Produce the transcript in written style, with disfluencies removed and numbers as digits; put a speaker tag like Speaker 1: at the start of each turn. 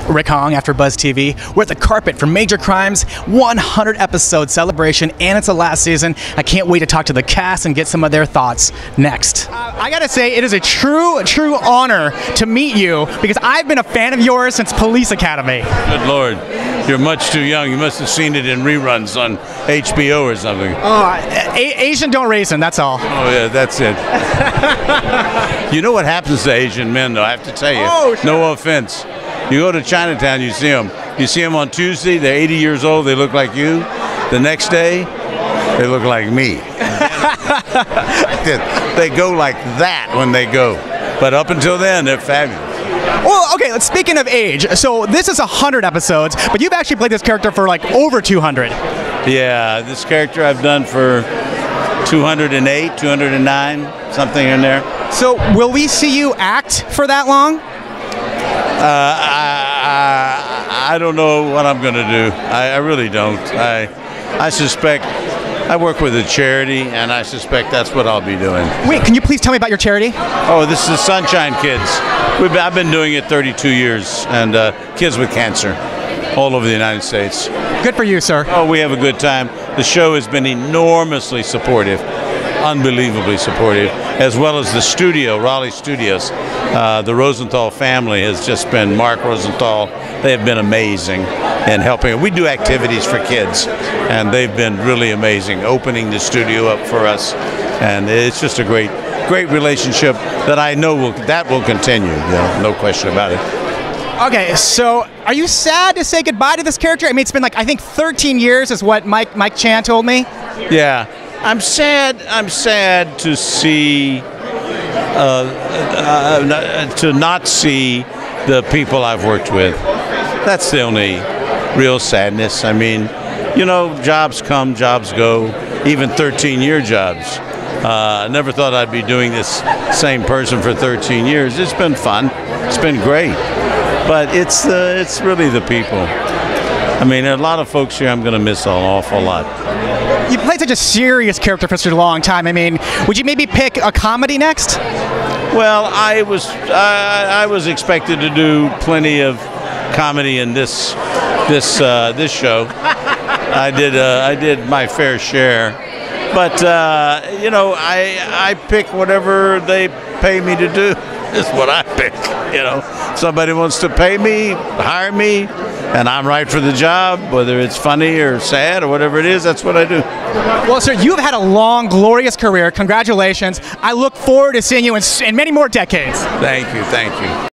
Speaker 1: Rick Hong, AfterBuzz TV. We're at the carpet for Major Crimes' 100 episode celebration, and it's the last season. I can't wait to talk to the cast and get some of their thoughts next. I gotta say, it is a true honor to meet you because I've been a fan of yours since Police Academy.
Speaker 2: Good Lord, you're much too young. You must have seen it in reruns on HBO or something.
Speaker 1: Asian don't raisin, that's all.
Speaker 2: Oh yeah, that's it. You know what happens to Asian men, though, I have to tell you.
Speaker 1: Oh, sure.
Speaker 2: No offense. You go to Chinatown, you see them. You see them on Tuesday, they're 80 years old, they look like you. The next day, they look like me. They go like that when they go. But up until then, they're fabulous.
Speaker 1: Well, okay, speaking of age, so this is 100 episodes, but you've actually played this character for like over 200.
Speaker 2: Yeah, this character I've done for 208, 209, something in there.
Speaker 1: So will we see you act for that long?
Speaker 2: I don't know what I'm going to do. I really don't. I suspect I work with a charity, and I suspect that's what I'll be doing.
Speaker 1: Wait, can you please tell me about your charity?
Speaker 2: Oh, this is Sunshine Kids. I've been doing it 32 years, and kids with cancer all over the United States.
Speaker 1: Good for you, sir.
Speaker 2: Oh, we have a good time. The show has been enormously supportive, unbelievably supportive, as well as the studio, Raleigh Studios. The Rosenthal family has just been, Mark Rosenthal, they have been amazing in helping. We do activities for kids, and they've been really amazing, opening the studio up for us. And it's just a great relationship that I know will continue, no question about it.
Speaker 1: Okay, so are you sad to say goodbye to this character? I mean, it's been like, I think 13 years is what Mike Chan told me.
Speaker 2: Yeah, I'm sad to see, to not see the people I've worked with. That's the only real sadness. I mean, jobs come, jobs go, even 13-year jobs. I never thought I'd be doing this same person for 13 years. It's been fun. It's been great. But it's really the people. I mean, a lot of folks here I'm going to miss an awful lot.
Speaker 1: You played such a serious character for such a long time. I mean, would you maybe pick a comedy next?
Speaker 2: Well, I was expected to do plenty of comedy in this show. I did my fair share, but I pick whatever they pay me to do. Is what I pick. Somebody wants to pay me, hire me, and I'm right for the job, whether it's funny or sad or whatever it is, that's what I do.
Speaker 1: Well, sir, you've had a long, glorious career. Congratulations. I look forward to seeing you in many more decades.
Speaker 2: Thank you.